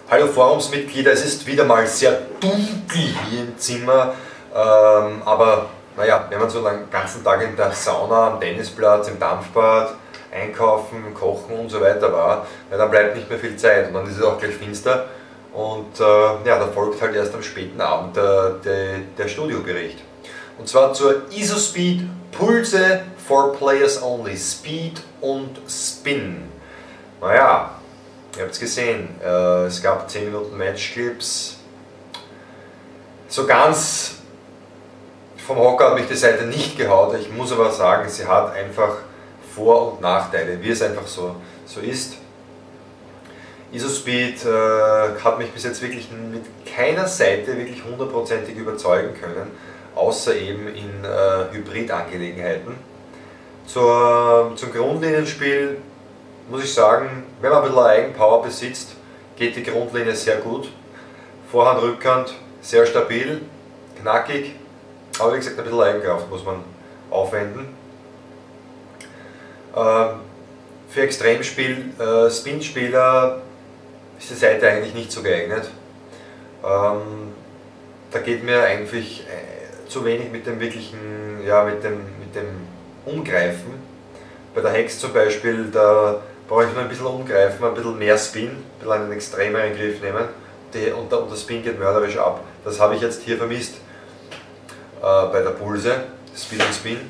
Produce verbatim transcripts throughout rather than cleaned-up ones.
Hallo Forumsmitglieder, es ist wieder mal sehr dunkel hier im Zimmer, ähm, aber naja, wenn man so den ganzen Tag in der Sauna, am Tennisplatz, im Dampfbad, einkaufen, kochen und so weiter war, ja, dann bleibt nicht mehr viel Zeit und dann ist es auch gleich finster und äh, ja, da folgt halt erst am späten Abend der, der, der Studiobericht. Und zwar zur ISOSpeed Pulse for Players Only, Speed und Spin. Naja, ihr habt es gesehen, äh, es gab zehn Minuten Matchclips. So ganz vom Hocker hat mich die Seite nicht gehaut. Ich muss aber sagen, sie hat einfach Vor- und Nachteile, wie es einfach so, so ist. ISOSpeed äh, hat mich bis jetzt wirklich mit keiner Seite wirklich hundertprozentig überzeugen können, außer eben in äh, Hybrid-Angelegenheiten. Zur, zum Grundlinienspiel muss ich sagen, wenn man ein bisschen Eigenpower besitzt, geht die Grundlinie sehr gut. Vorhand, Rückhand sehr stabil, knackig, aber wie gesagt ein bisschen Eigenkraft muss man aufwenden. Ähm, für Extremspiel, äh, Spin-Spieler ist die Seite eigentlich nicht so geeignet. Ähm, da geht mir eigentlich äh, zu wenig mit dem wirklichen, ja, mit dem, mit dem Umgreifen. Bei der Hex zum Beispiel, da brauche ich nur ein bisschen umgreifen, ein bisschen mehr Spin, ein bisschen einen extremeren Griff nehmen die, und, der, und der Spin geht mörderisch ab. Das habe ich jetzt hier vermisst äh, bei der Pulse, Speed und Spin.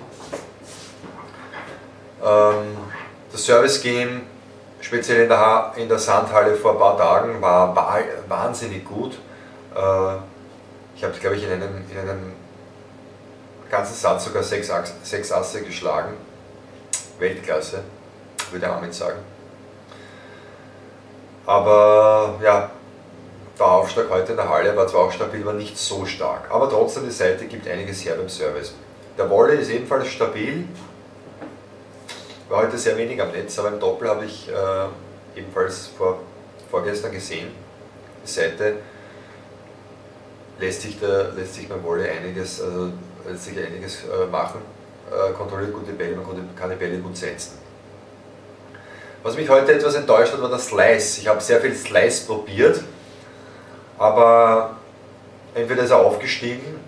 Ähm, das Service Game, speziell in der, in der Sandhalle vor ein paar Tagen, war, war wahnsinnig gut. Äh, ich habe, glaube ich, in einem, in einem ganzen Satz sogar sechs, sechs Asse geschlagen. Weltklasse, würde ich damit sagen. Aber ja, der Aufschlag heute in der Halle war zwar auch stabil, aber nicht so stark. Aber trotzdem, die Seite gibt einiges her beim Service. Der Volley ist ebenfalls stabil. War heute sehr wenig am Netz, aber im Doppel habe ich äh, ebenfalls vor, vorgestern gesehen. Die Seite lässt sich, da, lässt sich beim Volley einiges, also lässt sich einiges äh, machen. Äh, kontrolliert gute Bälle, man kann die Bälle gut setzen. Was mich heute etwas enttäuscht hat, war der Slice. Ich habe sehr viel Slice probiert, aber entweder ist er aufgestiegen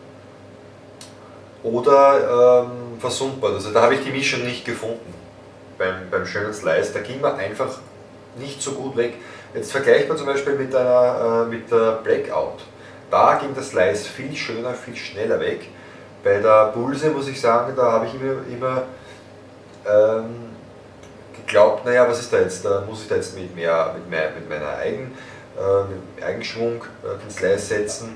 oder ähm, versumpert. Also da habe ich die Mischung nicht gefunden beim, beim schönen Slice. Da ging man einfach nicht so gut weg. Jetzt vergleicht man zum Beispiel mit, einer, äh, mit der Blackout. Da ging der Slice viel schöner, viel schneller weg. Bei der Pulse muss ich sagen, da habe ich immer, immer ähm, geglaubt, naja, was ist da jetzt, da muss ich da jetzt mit, mehr, mit, mehr, mit meiner Eigen, äh, mit Eigenschwung äh, den Slice setzen.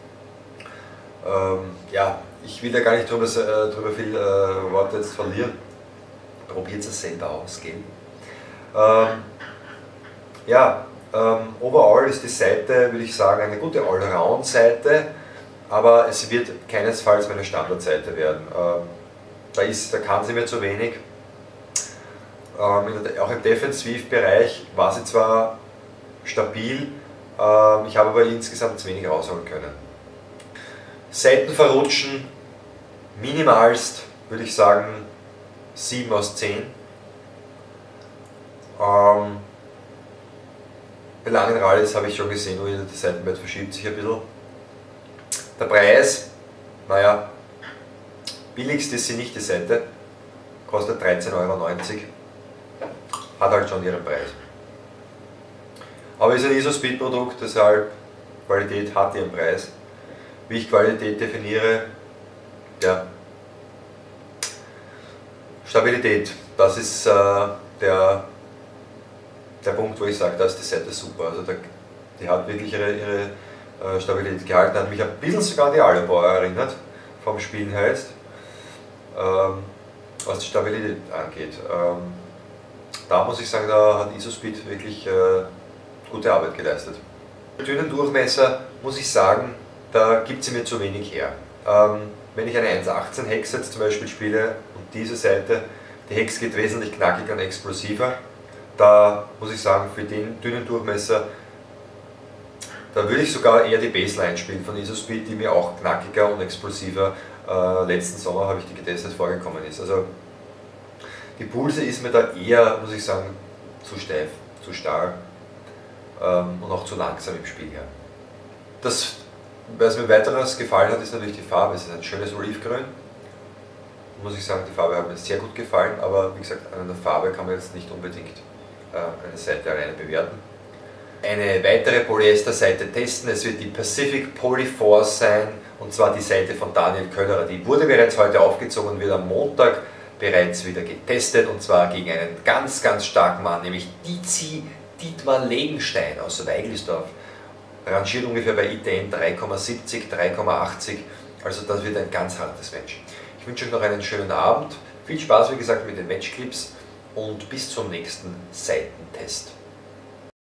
Ähm, ja, ich will da gar nicht drüber, äh, drüber viel äh, Worte jetzt verlieren. Probiert es selber aus, gell? Ähm, ja, ähm, overall ist die Seite, würde ich sagen, eine gute Allround-Seite. Aber es wird keinesfalls meine Standardseite werden. Ähm, da, ist, da kann sie mir zu wenig. Ähm, auch im Defensivbereich war sie zwar stabil, ähm, ich habe aber insgesamt zu wenig rausholen können. Seiten verrutschen, minimalst würde ich sagen sieben aus zehn. Ähm, bei langen Rallyes habe ich schon gesehen, wo die Seitenbett verschiebt sich ein bisschen. Der Preis, naja, billigst ist sie nicht die Seite, kostet dreizehn Euro neunzig, hat halt schon ihren Preis. Aber ist ein ISOSpeed-Produkt, deshalb Qualität hat ihren Preis. Wie ich Qualität definiere, ja, Stabilität, das ist äh, der, der Punkt, wo ich sage, da ist die Seite super. Also der, die hat wirklich ihre, ihre Stabilität gehalten, hat mich ein bisschen sogar an die Alubauer erinnert, vom Spielen her jetzt, ähm, was die Stabilität angeht. Ähm, da muss ich sagen, da hat ISOSpeed wirklich äh, gute Arbeit geleistet. Mit dünnen Durchmesser muss ich sagen, da gibt sie mir zu wenig her. Ähm, wenn ich eine eins achtzehn Hex jetzt zum Beispiel spiele und diese Seite, die Hex geht wesentlich knackiger und explosiver, da muss ich sagen, für den dünnen Durchmesser, da würde ich sogar eher die Baseline spielen von ISOSpeed, die mir auch knackiger und explosiver äh, letzten Sommer, habe ich die getestet, vorgekommen ist. Also die Pulse ist mir da eher, muss ich sagen, zu steif, zu starr. ähm, und auch zu langsam im Spiel. Ja. Das, was mir weiteres gefallen hat, ist natürlich die Farbe. Es ist ein schönes Olivgrün. Muss ich sagen, die Farbe hat mir sehr gut gefallen, aber wie gesagt, an der Farbe kann man jetzt nicht unbedingt äh, eine Seite alleine bewerten. Eine weitere Polyester-Seite testen, es wird die Pacific Polyforce sein, und zwar die Seite von Daniel Köllerer. Die wurde bereits heute aufgezogen und wird am Montag bereits wieder getestet, und zwar gegen einen ganz, ganz starken Mann, nämlich Dizi Dietmar Legenstein aus Weigelsdorf. Rangiert ungefähr bei I T N drei Komma siebzig, drei Komma achtzig, also das wird ein ganz hartes Match. Ich wünsche euch noch einen schönen Abend, viel Spaß wie gesagt mit den Matchclips und bis zum nächsten Seitentest.